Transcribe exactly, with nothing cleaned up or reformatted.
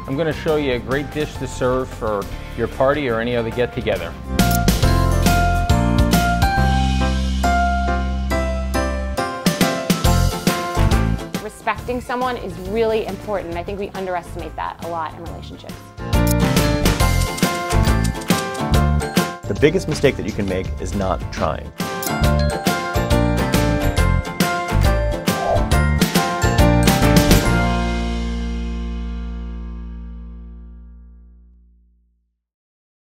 I'm going to show you a great dish to serve for your party or any other get-together. Respecting someone is really important. I think we underestimate that a lot in relationships. The biggest mistake that you can make is not trying.